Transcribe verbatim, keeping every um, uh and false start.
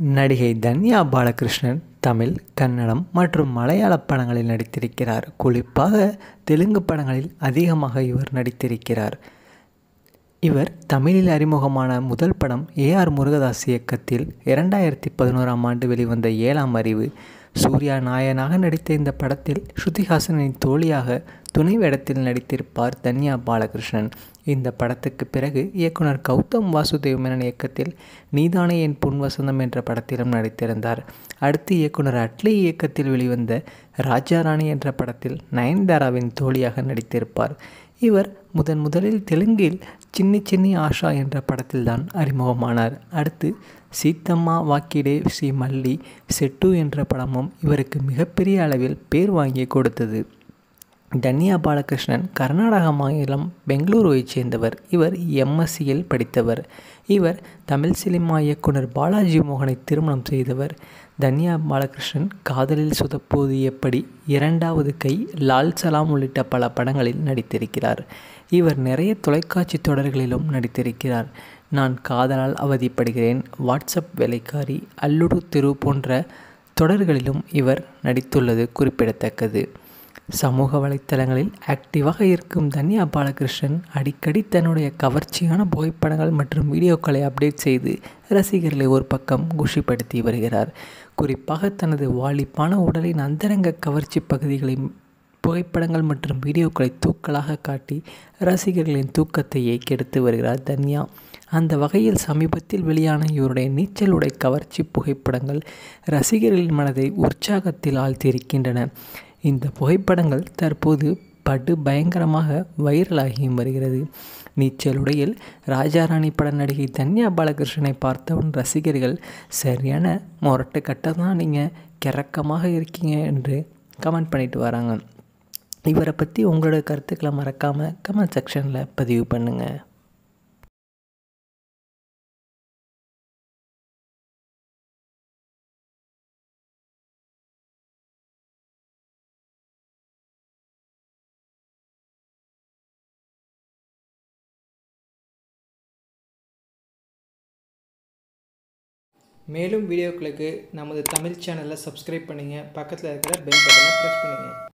நடிகை தன்யா பாலகிருஷ்ணன் தமிழ், கன்னடம் மற்றும் மலையாள படங்களில் நடித்திருக்கிறார். குறிப்பாக தெலுங்கு படங்களில் அதிகமாக இவர் நடித்திருக்கிறார். இவர் தமிழில் அறிமுகமான முதல் படம் ஏ ஆர் முருகதாஸ் இயக்கத்தில் இரண்டாயிரத்தி பதினோராம் ஆண்டு வெளிவந்த ஏழாம் அறிவு. சூர்யா நாயகனாக நடித்த இந்த படத்தில் ஸ்ருதிஹாசனின் தோழியாக துணை வேடத்தில் நடித்திருப்பார் தன்யா பாலகிருஷ்ணன். இந்த படத்துக்கு பிறகு இயக்குனர் கௌதம் வாசுதேவ் மேனன் இயக்கத்தில் நீதானே என் பொன் வசந்தம் என்ற படத்திலும் நடித்திருந்தார். அடுத்து இயக்குனர் அட்லி இயக்கத்தில் வெளிவந்த ராஜாராணி என்ற படத்தில் நயன்தாராவின் தோழியாக நடித்திருப்பார். இவர் முதன் முதலில் தெலுங்கில் சின்னி சின்னி ஆஷா என்ற படத்தில்தான் அறிமுகமானார். அடுத்து சீத்தம்மா வாக்கிடே ஸ்ரீ மல்லி செட்டு என்ற படமும் இவருக்கு மிகப்பெரிய அளவில் பேர் வாங்கி கொடுத்தது. தன்யா பாலகிருஷ்ணன் கர்நாடக மாநிலம் பெங்களூருவைச் சேர்ந்தவர். இவர் எம்எஸ்சியில் படித்தவர். இவர் தமிழ் சினிமா இயக்குனர் பாலாஜி மோகனை திருமணம் செய்தவர். தன்யா பாலகிருஷ்ணன் காதலில் சுதப்புவது எப்படி, இரண்டாவது கை, லால் சலாம் உள்ளிட்ட பல படங்களில் நடித்திருக்கிறார். இவர் நிறைய தொலைக்காட்சி தொடர்களிலும் நடித்திருக்கிறார். நான் காதலால் அவதிப்படுகிறேன், வாட்ஸ்அப் வேலைக்காரி, அல்லுடு திரு போன்ற தொடர்களிலும் இவர் நடித்துள்ளது குறிப்பிடத்தக்கது. சமூக வலைத்தளங்களில் ஆக்டிவாக இருக்கும் தன்யா பாலகிருஷ்ணன் அடிக்கடி தன்னுடைய கவர்ச்சியான புகைப்படங்கள் மற்றும் வீடியோக்களை அப்டேட் செய்து ரசிகர்களை ஒரு பக்கம் குஷிப்படுத்தி வருகிறார். குறிப்பாக தனது வாலிப்பான உடலின் அந்தரங்க கவர்ச்சி பகுதிகளை புகைப்படங்கள் மற்றும் வீடியோக்களை தூக்கலாக காட்டி ரசிகர்களின் தூக்கத்தையே கெடுத்து வருகிறார் தன்யா. அந்த வகையில் சமீபத்தில் வெளியான இவருடைய நீச்சல் உடை கவர்ச்சி புகைப்படங்கள் ரசிகர்களின் மனதை உற்சாகத்தில் ஆழ்த்தியிருக்கின்றன. இந்த புகைப்படங்கள் தற்போது படு பயங்கரமாக வைரலாகியும் வருகிறது. நீச்சலுடையில் ராஜாராணி பட நடிகை தன்யா பாலகிருஷ்ணனை பார்த்தவுடன் ரசிகர்கள் சரியான முரட்டு கட்ட தான் நீங்கள் கிறக்கமாக இருக்கீங்க என்று கமெண்ட் பண்ணிட்டு வராங்க. இவரை பற்றி உங்களோட கருத்துக்களை மறக்காமல் கமெண்ட் செக்ஷனில் பதிவு பண்ணுங்கள். மேலும் வீடியோக்களுக்கு நமது தமிழ் சேனலை சப்ஸ்கிரைப் பண்ணுங்கள். பக்கத்தில் இருக்கிற பெல் பட்டனை ப்ரெஸ் பண்ணுங்கள்.